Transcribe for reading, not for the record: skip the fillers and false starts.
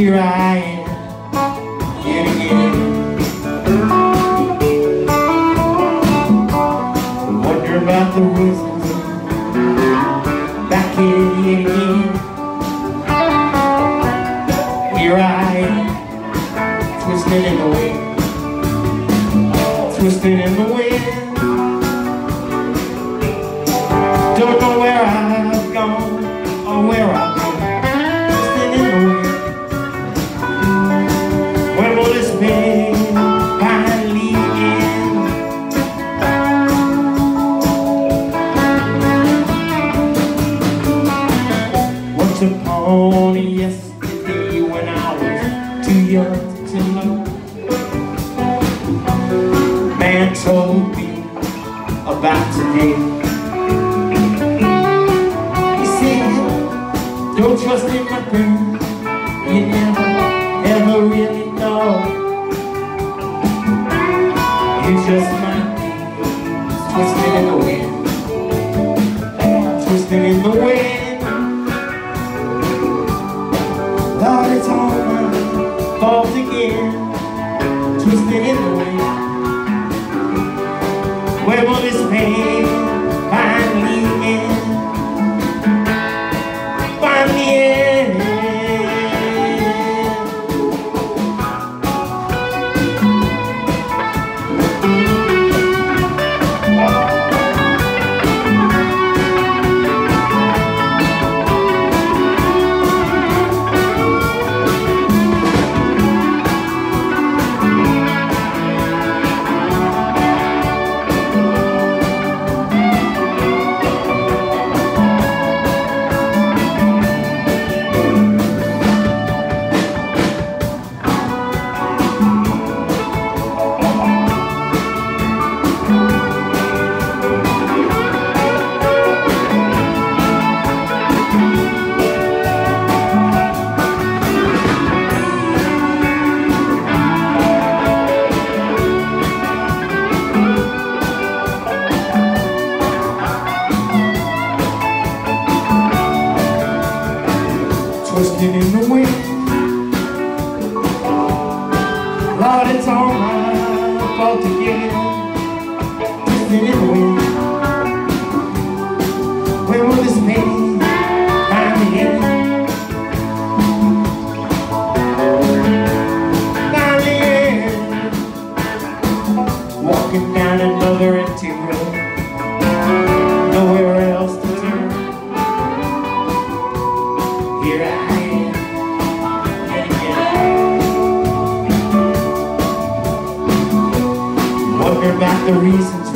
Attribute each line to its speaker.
Speaker 1: Here I am, yet again. Wonder about the reasons. Back here yet again. Here I am, twisted in the wind. Twisted in the wind. Don't know where I've gone or where I've been. Twisted in the wind. When will this pain finally end? Once upon a yesterday when I was too young to know, man told me about today. He said, don't trust in nothing, you never ever really know. You just might be twisted in the wind. Twisted in the wind. Lord, it's all my fault again. Twisted in the wind. Where will this pain finally end? Finally end. Twisted in the wind. Lord, it's all my fault again. Twisted in the wind. Where will this pain finally end? Finally end. Walking down another empty road, nowhere else to turn. Here I am, yet again. Wonder about the reasons